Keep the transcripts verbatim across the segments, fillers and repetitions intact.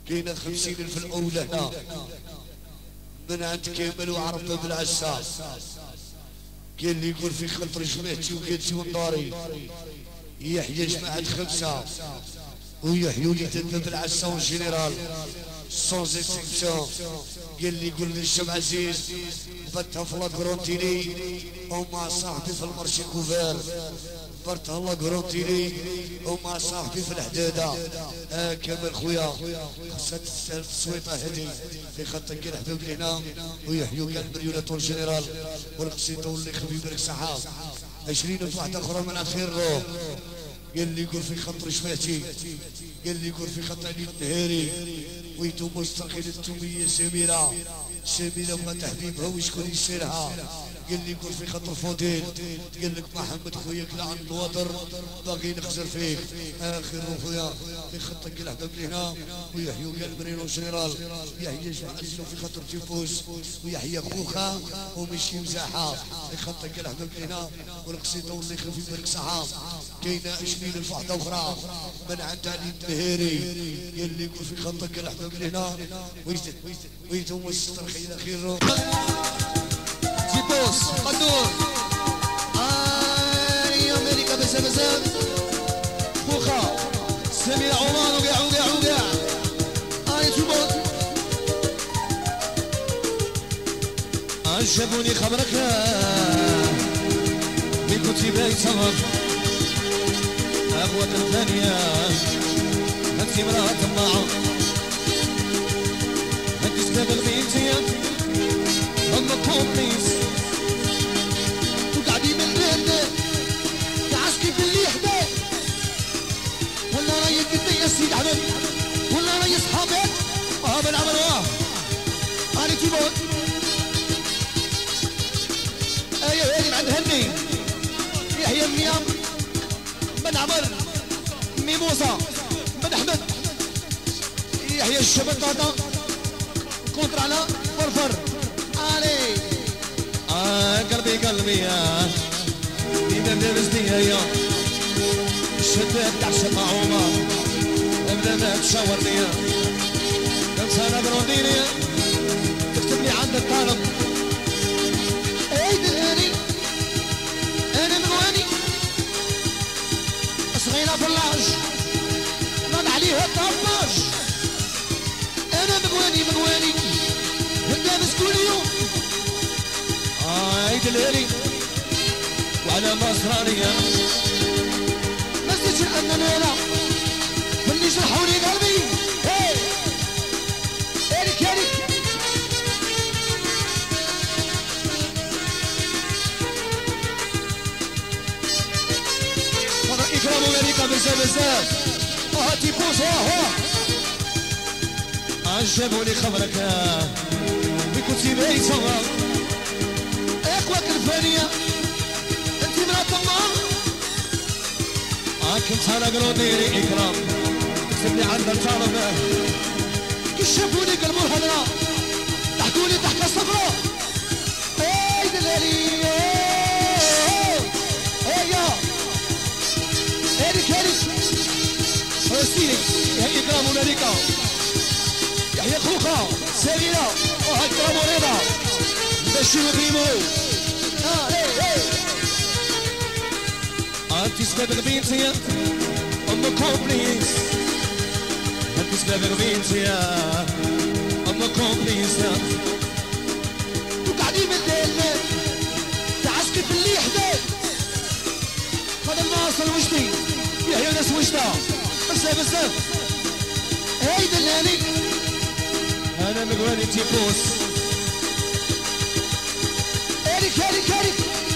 كاينه خمسين الف الاولى هنا من عند كامل وعرف باب العساس. كاين اللي يقول في خطر جمعتي وقالتي ونضاري يحيى جماعة خمسة ويحيوا لي باب العسا والجنرال سونز اكسبسيون. قال لي يقول لي الشم عزيز بتها في لاكرونتيني ومع صاحبي في المارشي كوفير برتها لاكرونتيني ومع صاحبي في الحداده. آه كمال خويا خاصها تستاهل التصويطه هذه في خاطر كاين حباب هنا ويحيوا كاع المليونات والجنرال والقسيطه واللي يخلي يبارك صحاب. عشرين في واحده اخرى من اخير الروح. قال لي يقول في خاطر شفاتي قال لي يقول في خاطر علي النهاري ويتم مستقيل التوميه سميره سميره بغات حبيبها وشكون يسيرها. قال لي يقول في خاطر فوديل قال لك محمد خويا كلا عند الوتر باغي نخزر فيك اخر خويا في خاطر كلا حباب هنا ويحيوا كاع المريرو جنرال يحيى جمعتنا في خاطر تيفوس ويحيى خوخا ومشي مزاحه في خاطر كلا حباب هنا والقصيده واللي يخلف يبارك صحاب. كاينه عشرين الف واحده اخرى من عند علي النهاري قال لي يقول في خاطر كلا حباب هنا ويتم الستر خير خير تيبوس قدور آي أمريكا بزاف بزاف خوخا سمير عمان وقع وقع وقع آي تيبوس عجبوني خبرك من كنتي باي تمر أقوى الثانية هاتي مرأة طماعة هاتي سباب البيتية هم كومبليس وقاعدين من الليل تعسكي في اللي حدا ولا رايك انت يا سيد عبد ولا راي اصحابك اه بالعمل واه هاني تيبون ايوه هاني بعد هني يحيى منيام بن عمر ميموسا بن احمد يحيى الشبطاطا كونتر على فرفر علي آه قلبي قلبي يا ديما لابسني يا شدت تعشق عمر ابدا ما تشاورني يا انت انا بروديني تكتب لي عند الطالب اي دهني انا مغواني صغيره فلاج نض عليها طباج انا مغواني مغواني هندامس كل يوم عيد الليلي وعلى مصرانية ما زدتش أن ليلة اللي جرحولي قلبي هاي إيريك إيريك هذا إكرام أمريكا بزاف بزاف وهاتي بوس واه عجبوني خبرك بكنتي باي صغار اخوك الفانية انت من الطمار اه كنت انا قلوديري اكرام سمي عند الطلبة كشفوني قلبوا الهضرة ضحكوني تحت الصفرة اي دلالي اي يا هيريك هيريك فلسطيني هي اكرام امريكا يحيى خوخا سميرة وهاي اكرام ورضا بشير بريمو اه ايه ايه انتي سبب غبينتي ام كومبليس انتي سبب غبينتي ام كومبليس وقاعدين بالليل تعسكي في اللي حداك هذا المواصل وجدي يحيى ناس وجده بزاف بزاف هاي دلالي انا مقواني تيبوس هيريك هيريك هيريك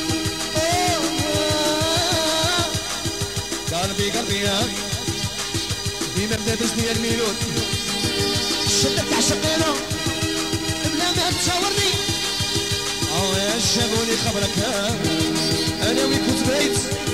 قلبي قلبي يا ديما بدا بسني الميلود شدك تعشقينا بلا ما تشاورني اه يا شابوني خبرك انا وين كنت بايت